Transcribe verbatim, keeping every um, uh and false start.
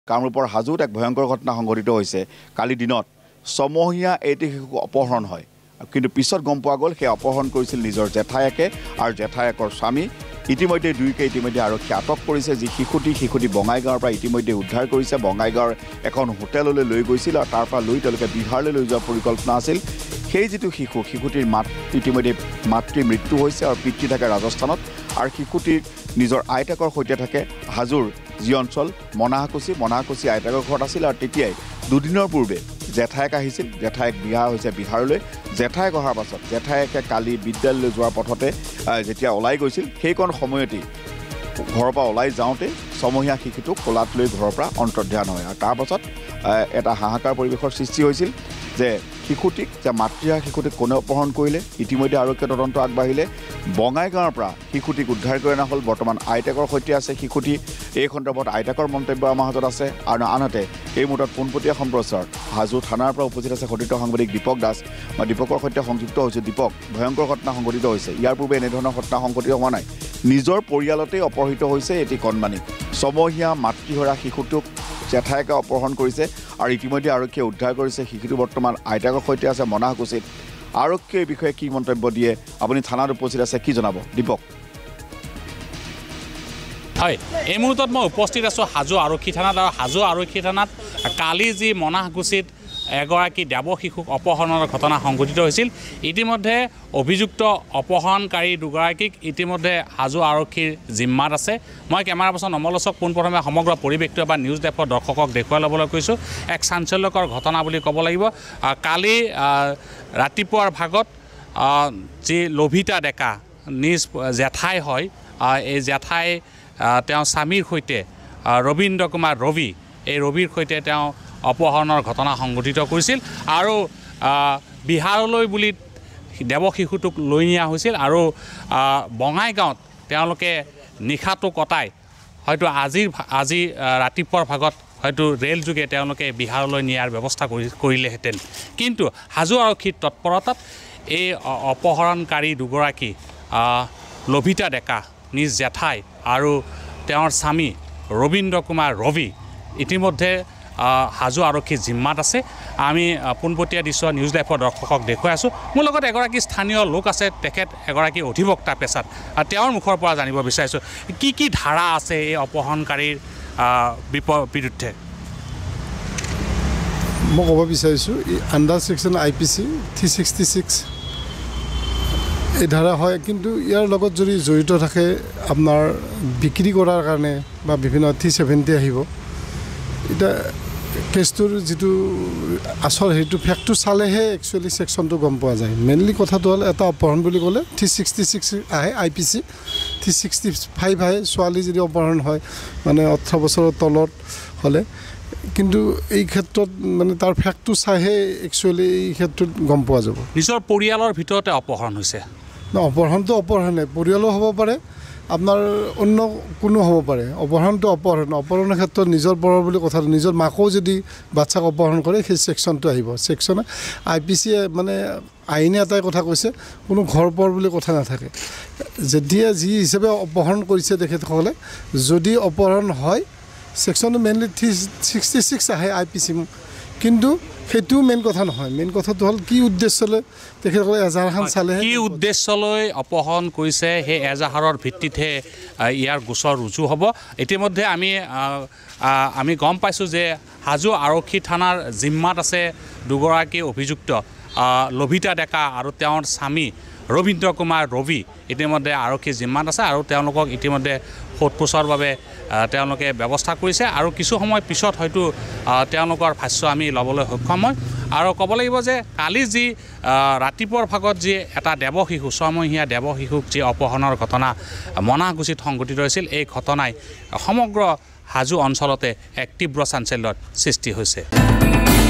কামৰূপৰ হাজোত এক ভয়ংকৰ ঘটনা সংঘটিত হৈছে কালি দিনত ছমহীয়া এটি শিশু অপহৰণ হয় কিন্তু পিছত গম পোৱা গ'ল সেই অপহৰণ কৰিছিল নিজৰ জেঠায়েকে আৰু জেঠায়েকৰ স্বামী ইতিমধ্যে দুইকে ইতিমধ্যে আৰক্ষী আটক কৰিছে যি শিশুটি শিশুটি বঙাইগাঁৱৰ পৰা ইতিমধ্যে উদ্ধাৰ কৰিছে বঙাইগাঁৱৰ এখন হোটেললৈ লৈ গৈছিল আৰু তাৰ পৰা লৈ তেওঁলোকে বিহাৰলৈ লৈ যোৱাৰ পৰিকল্পনা আছিল সেই যিটো শিশু শিশুটিৰ মাত ইতিমধ্যে মাতৃৰ মৃত্যু হৈছে আৰু পিতৃ থাকে ৰাজস্থানত আৰু শিশুটিৰ নিজৰ আইতাকৰ সৈতে থাকে হাজোৰ যি অঞ্চল মনাহাকুচি মনাহাকুচি আইতাকৰ ঘৰত আছিল আৰু তেতিয়াই দুদিনৰ পূৰ্বে জেঠায়েক আহিছিল জেঠায়েক বিয়া হৈছে বিহাৰলৈ জেঠায়েক অহাৰ পাছত জেঠায়েকে কালি বিদ্যালয়লৈ যোৱাৰ পথতে যেতিয়া ওলাই গৈছিল সেইকণ সময়তেই ঘৰৰ পৰা ওলাই যাওঁতে ছমহীয়া শিশুটোক কোলাত লৈ ঘৰৰ পৰা অন্তৰ্ধান হয় আৰু তাৰ পাছত এটা হাহাকাৰ পৰিৱেশৰ সৃষ্টি হৈছিল যে শিশুটিক যে মাতৃহা শিশুটিক কোনে অপহৰণ কৰিলে ইতিমধ্যে আৰক্ষী তদন্ত আগবাঢ়িলে বঙাইগাঁৱৰ পৰা শিশুটিক উদ্ধাৰ কৰি অনা হ'ল বৰ্তমান আইতাকৰ সৈতে আছে শিশুটি এই সন্দৰ্ভত আইতাকৰ মন্তব্য আমাৰ হাতত আছে আৰু আনহাতে এই মুহূৰ্তত পোনপটীয়া সম্প্ৰচাৰ হাজো থানাৰ পৰা উপস্থিত আছে খটিত সাংবাদিক দীপক দাস মই দীপকৰ সৈতে সংযুক্ত হৈছোঁ দীপক ভয়ংকৰ ঘটনা সংঘটিত হৈছে ইয়াৰ পূৰ্বে এনেধৰণৰ ঘটনা সংঘটিত হোৱা নাই নিজৰ পৰিয়ালতেই অপহৃত হৈছে এটি কণমানি ছমহীয়া মাতৃহৰা শিশুটোক জেঠায়েকে অপহৰণ কৰিছে আৰু ইতিমধ্যে আৰক্ষীয়ে উদ্ধাৰ কৰিছে শিশুটো বৰ্তমান আইতাকৰ সৈতে আছে মনাহাকুচিত আৰক্ষীয়ে এই বিষয়ে কি মন্তব্য দিয়ে আপুনি থানাত উপস্থিত আছে কি জনাব দীপক হয় এই মুহূৰ্তত মই উপস্থিত আছোঁ হাজো আৰক্ষী থানাত আৰু হাজো আৰক্ষী থানাত কালি যি মনাহাকুচিত এগৰাকী দেৱ শিশুক অপহৰণৰ ঘটনা সংঘটিত হৈছিল ইতিমধ্যে অভিযুক্ত অপহৰণকাৰী দুগৰাকীক ইতিমধ্যে হাজো আৰক্ষীৰ জিম্মাত আছে মই কেমেৰা পাৰ্চন অমলচক পোনপ্ৰথমে সমগ্ৰ পৰিৱেশটো এবাৰ নিউজ ডেপৰ দৰ্শকক দেখুৱাই ল'বলৈ কৈছোঁ এক চাঞ্চল্যকৰ ঘটনা বুলি ক'ব লাগিব কালি ৰাতিপুৱাৰ ভাগত যি লভিতা ডেকা নিজ জেঠাই হয় এই জেঠাই তেওঁ স্বামীৰ সৈতে ৰবীন্দ্ৰ কুমাৰ ৰবি এই ৰবিৰ সৈতে তেওঁ অপহৰণৰ ঘটনা সংঘটিত কৰিছিল আৰু বিহাৰলৈ বুলি দেৱ শিশুটোক লৈ নিয়া হৈছিল আৰু বঙাইগাঁৱত তেওঁলোকে নিশাটো কটাই হয়তো আজিৰ আজি ৰাতিপুৱাৰ ভাগত হয়তো ৰেল যোগে তেওঁলোকে বিহাৰলৈ নিয়াৰ ব্যৱস্থা কৰি কৰিলেহেঁতেন কিন্তু হাজো আৰক্ষীৰ তৎপৰতাত এই অপহৰণকাৰী দুগৰাকী লভিতা ডেকা নিজ জেঠাই আৰু তেওঁৰ স্বামী ৰবীন্দ্ৰ কুমাৰ ৰবি ইতিমধ্যে হাজো আৰক্ষী জিম্মাত আছে আমি পোনপটীয়া দৃশ্য নিউজ লাইভৰ দৰ্শকক দেখুৱাই আছোঁ মোৰ লগত এগৰাকী স্থানীয় লোক আছে তেখেত এগৰাকী অধিবক্তা পেছাত তেওঁৰ মুখৰ পৰা জানিব বিচাৰিছোঁ কি কি ধাৰা আছে এই অপহৰণকাৰীৰ বিৰুদ্ধে মই ক'ব বিচাৰিছোঁ under section I P C three sixty six এই ধাৰা হয় কিন্তু ইয়াৰ লগত যদি জড়িত থাকে আপোনাৰ বিক্ৰী কৰাৰ কাৰণে বা বিভিন্ন থ্ৰী ছেভেণ্টি আহিব এতিয়া কেছটোৰ যিটো আচল সেইটো ফেক্টটো চালেহে একচুৱেলি ছেকশ্যনটো গম পোৱা যায় মেইনলি কথাটো হ'ল এটা অপহৰণ বুলি ক'লে থ্ৰী ছিক্সটি ছিক্স আহে I P C three sixty five আহে ছোৱালী যদি অপহৰণ হয় মানে ওঠৰ বছৰৰ তলত হ'লে কিন্তু এই ক্ষেত্ৰত মানে তাৰ ফেক্টটো চাইহে একচুৱেলি এই ক্ষেত্ৰত গম পোৱা যাব নিজৰ পৰিয়ালৰ ভিতৰতে অপহৰণ হৈছে ন অপহৰণটো অপহৰণে পৰিয়ালো হ'ব পাৰে আপোনাৰ অন্য কোনো হ'ব পাৰে অপহৰণটো অপহৰণ অপহৰণৰ ক্ষেত্ৰত নিজৰ পৰৰ বুলি কথাটো নিজৰ মাকো যদি বাচ্চাক অপহৰণ কৰে সেই ছেকশ্যনটো আহিব ছেকশ্যনে আই পি চিয়ে মানে আইনে এটাই কথা কৈছে কোনো ঘৰ পৰ বুলি কথা নাথাকে যেতিয়া যি হিচাপে অপহৰণ কৰিছে তেখেতসকলে যদি অপহৰণ হয় ছেকশ্যনটো মেইনলি থ্ৰী ছিক্সটি ছিক্স আহে আই পি চি কিন্তু সেইটোও মেইন কথা নহয় মেইন কথাটো হ'ল কি উদ্দেশ্যলৈ তেখেতসকলে এজাহাৰখন চালে কি উদ্দেশ্যলৈ অপহৰণ কৰিছে সেই এজাহাৰৰ ভিত্তিতহে ইয়াৰ গোচৰ ৰুজু হ'ব ইতিমধ্যে আমি আমি গম পাইছোঁ যে হাজো আৰক্ষী থানাৰ জিম্মাত আছে দুগৰাকী অভিযুক্ত লভিতা ডেকা আৰু তেওঁৰ স্বামী ৰবীন্দ্ৰ কুমাৰ ৰবি ইতিমধ্যে আৰক্ষী জিম্মাত আছে আৰু তেওঁলোকক ইতিমধ্যে সোধ পোছৰ বাবে তেওঁলোকে ব্যৱস্থা কৰিছে আৰু কিছু সময় পিছত হয়তো তেওঁলোকৰ ভাষ্য আমি ল'বলৈ সক্ষম হয় আৰু ক'ব লাগিব যে কালি যি ৰাতিপুৱাৰ ভাগত যি এটা দেৱ শিশু ছমহীয়া দেৱ শিশুক যি অপহৰণৰ ঘটনা মনাহাকুচিত সংঘটিত হৈছিল এই ঘটনাই সমগ্ৰ হাজো অঞ্চলতে এক তীব্ৰ চাঞ্চল্যৰ সৃষ্টি হৈছে।